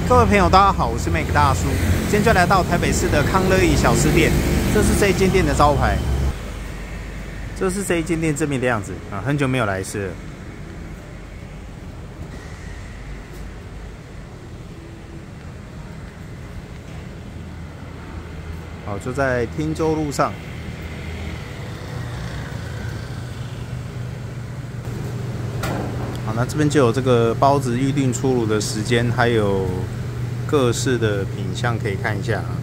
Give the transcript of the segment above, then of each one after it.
各位朋友，大家好，我是 Mac 大叔。今天就来到台北市的康乐意小吃店，这是这一间店的招牌。这是这一间店正面的样子啊，很久没有来吃了。好，就在汀州路上。好，那这边就有这个包子预定出炉的时间，还有各式的品相可以看一下啊。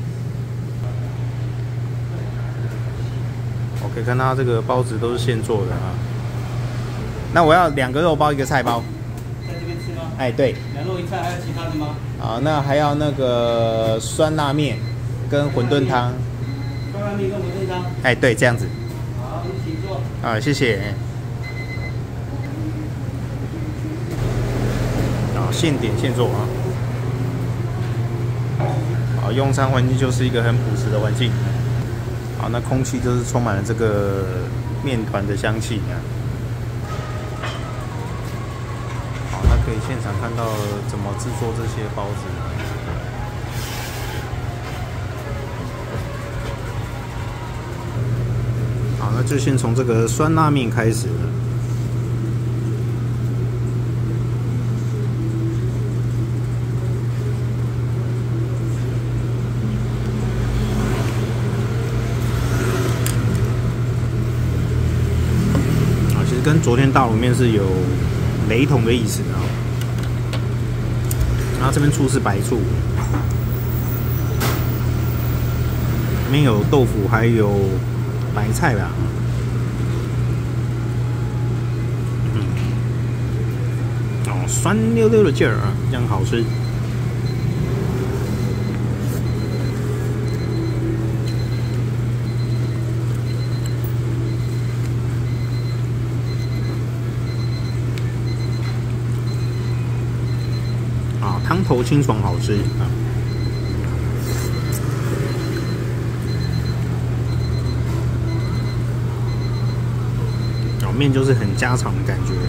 我可以看到这个包子都是现做的啊。那我要2个肉包，1个菜包。 在这边吃吗？ 哎，对。 2肉1菜，还有其他的吗？ 好，那还要那个酸辣面跟馄饨汤。 酸辣面跟馄饨汤。 哎，对，这样子。 好，你请坐。 啊，谢谢。现点现做啊！好，用餐环境就是一个很朴实的环境。好，那空气就是充满了这个面团的香气啊。好，那可以现场看到怎么制作这些包子。好，那就先从这个酸辣面开始了。跟昨天大卤面是有雷同的意思啊。然后这边醋是白醋，里面有豆腐，还有白菜吧。哦，酸溜溜的劲儿啊，这样好吃。汤头清爽好吃啊！哦，面就是很家常的感觉。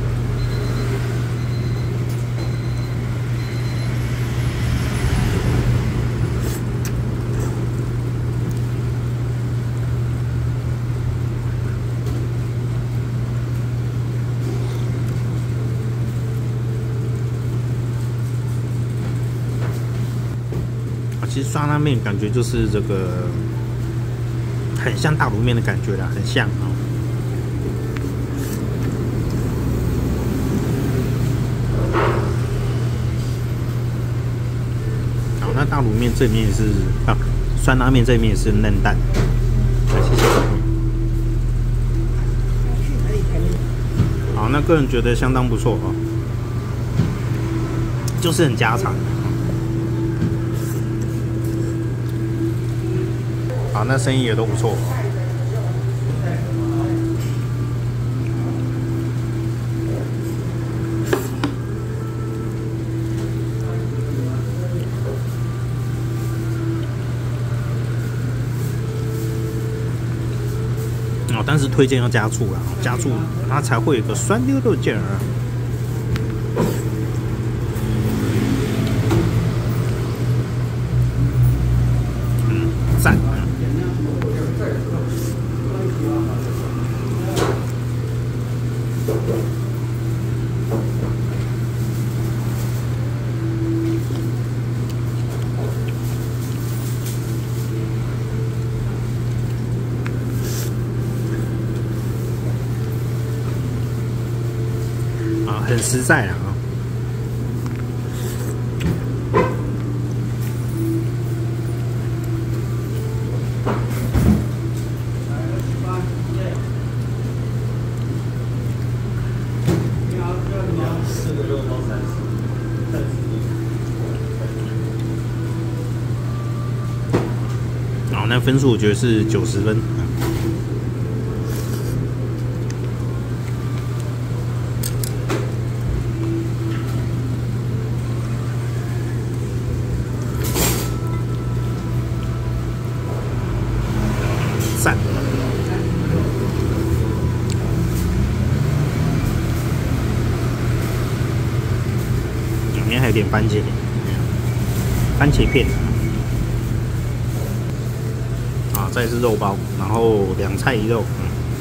其实酸辣面感觉就是这个很像大卤面的感觉啦，很像哦。好，那大卤面这面也是啊，酸辣面这面也是嫩蛋。谢谢。好，那个人觉得相当不错哦，就是很家常。好，那生意也都不错。哦，但是推荐要加醋啦，加醋它才会有个酸溜溜劲儿。赞。很实在啊！好，那分数我觉得是90分。赞。里面还有点番茄。 番茄片啊，再是肉包，然后2菜1肉，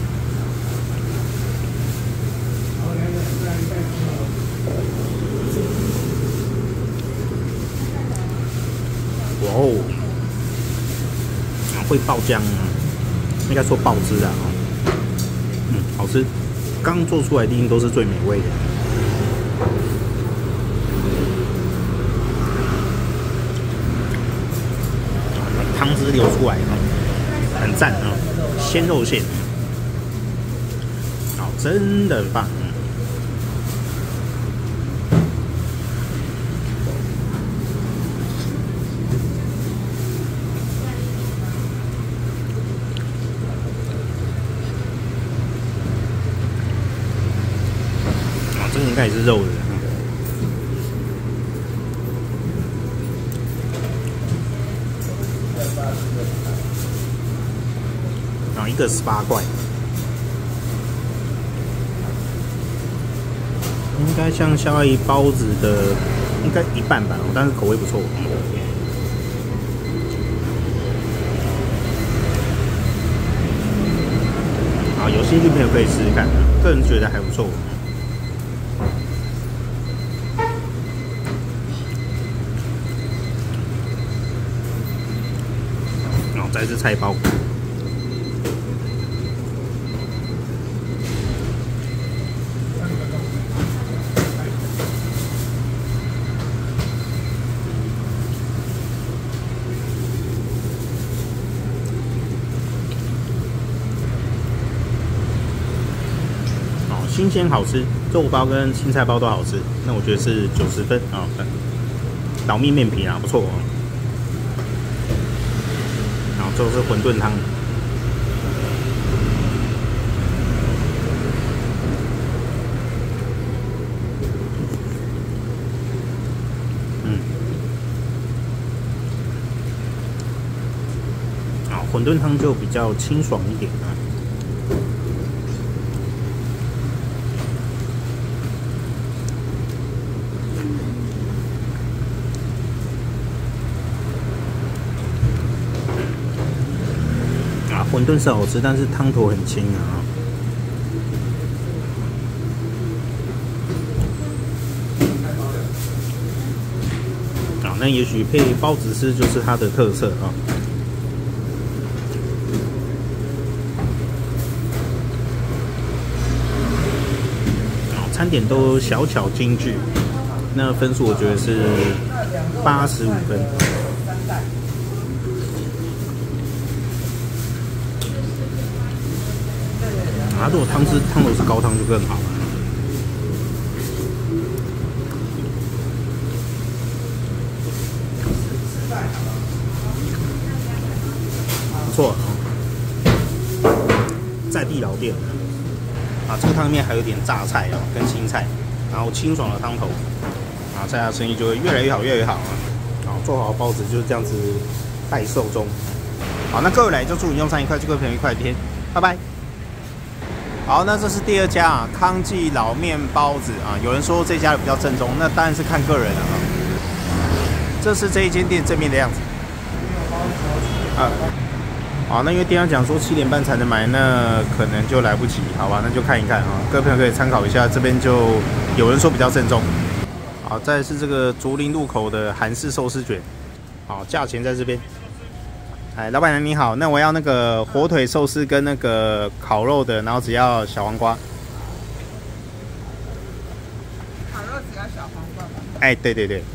哇哦，会爆浆，应该说爆汁啊，好吃，刚做出来一定都是最美味的。汤汁流出来很赞啊，鲜肉馅，好，真的很棒。这个应该也是肉的。然后一个18块，应该像夏威夷包子的应该一半吧，但是口味不错。啊，有兴趣朋友可以试试看，个人觉得还不错。然后再是菜包。新鲜好吃，肉包跟青菜包都好吃，那我觉得是90分啊。老面面皮啊，不错哦。然后最后是馄饨汤，馄饨汤就比较清爽一点啊。馄饨是好吃，但是汤头很轻啊。那也许配包子吃就是它的特色啊。餐点都小巧精致，那分数我觉得是85分。如果汤头是高汤就更好了。不错，在地老店啊，这个汤里面还有点榨菜跟青菜，然后清爽的汤头啊，这家生意就会越来越好，越来越好啊！做好包子就是这样子待售中。好，那各位来就祝你用餐愉快，祝各位朋友愉快一天，拜拜。好，那这是第2家啊，康记老面包子啊。有人说这家比较正宗，那当然是看个人了啊。这是这一间店正面的样子。好，那因为店长讲说7点半才能买，那可能就来不及，好吧？那就看一看啊，各位朋友可以参考一下。这边就有人说比较正宗。好，再来是这个竹林路口的韩式寿司卷，好，价钱在这边。哎，老板娘你好，那我要那个火腿寿司跟那个烤肉的，然后只要小黄瓜。 烤肉只要小黄瓜吧？ 哎，对对对。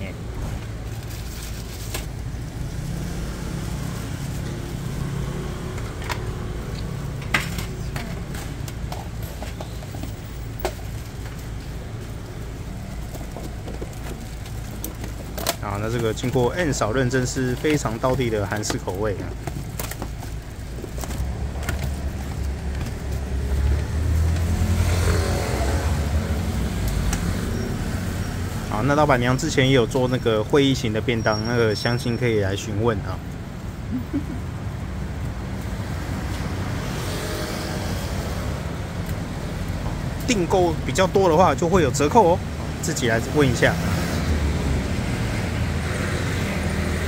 啊，那这个经过 N 嫂认证是非常道地的韩式口味啊。好，那老板娘之前也有做那个会议型的便当，那个相亲可以来询问啊。订购比较多的话就会有折扣哦，自己来问一下。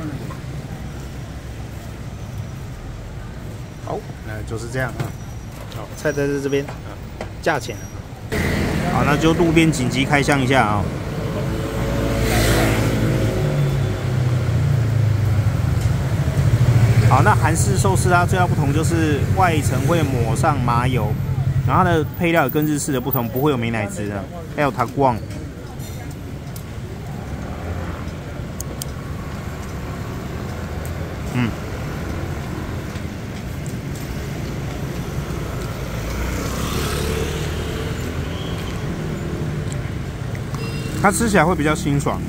好，那就是这样啊。好，菜单在这边啊，价钱啊。好，那就路边紧急开箱一下啊。好，那韩式寿司它最大不同就是外层会抹上麻油，然后它的配料也跟日式的不同，不会有美乃滋的，还有它光。它吃起来会比较清爽。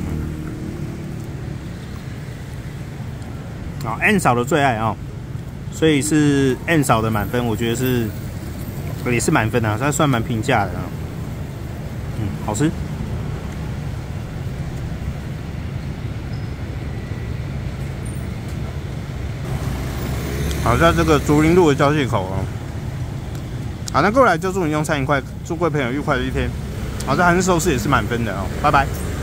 啊 ，N 嫂的最爱啊，所以是 N 嫂的满分，我觉得是也是满分啊，它算蛮平价的啊。好吃。好，在这个竹林路的交界口哦。好，那过来就祝你用餐愉快，祝各位朋友愉快的一天。好，这韩式寿司也是满分的哦，拜拜。